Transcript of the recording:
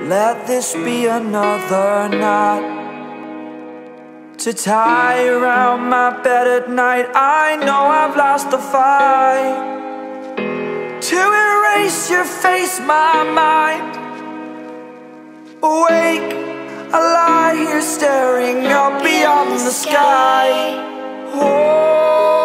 Let this be another knot to tie around my bed at night. I know I've lost the fight to erase your face, my mind. Awake, I lie here staring up beyond the sky. Oh,